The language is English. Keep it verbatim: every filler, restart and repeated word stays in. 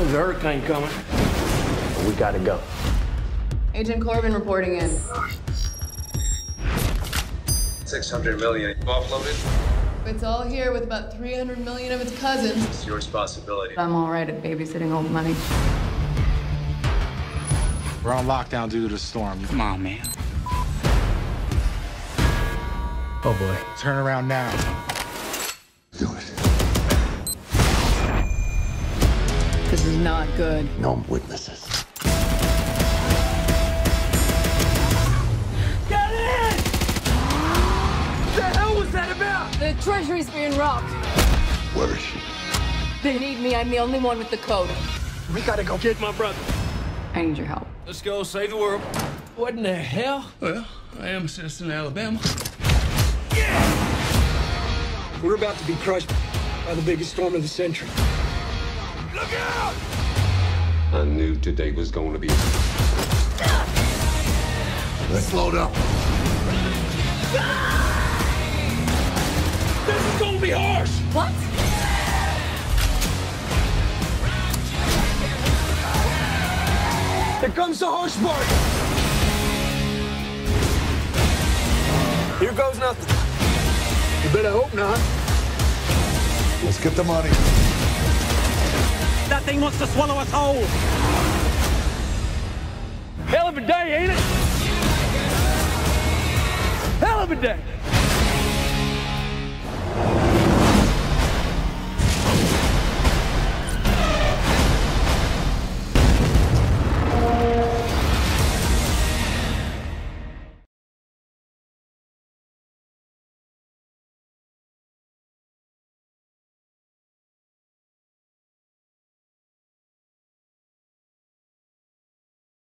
There's a hurricane coming. We gotta go. Agent Corbin reporting in. six hundred million offloaded. It's all here with about three hundred million of its cousins. It's your responsibility. I'm all right at babysitting old money. We're on lockdown due to the storm. Come on, man. Oh boy. Turn around now. Do it. This is not good. No witnesses. Get in! What the hell was that about? The treasury's being robbed. Where is she? They need me. I'm the only one with the code. We gotta go get my brother. I need your help. Let's go save the world. What in the hell? Well, I am a citizen of Alabama. Yeah! We're about to be crushed by the biggest storm of the century. Look out! I knew today was going to be. Let's load up. This is gonna be harsh! What? Here comes the harsh part! Here goes nothing. You better hope not. Let's get the money. That thing wants to swallow us whole. Hell of a day, ain't it? Hell of a day.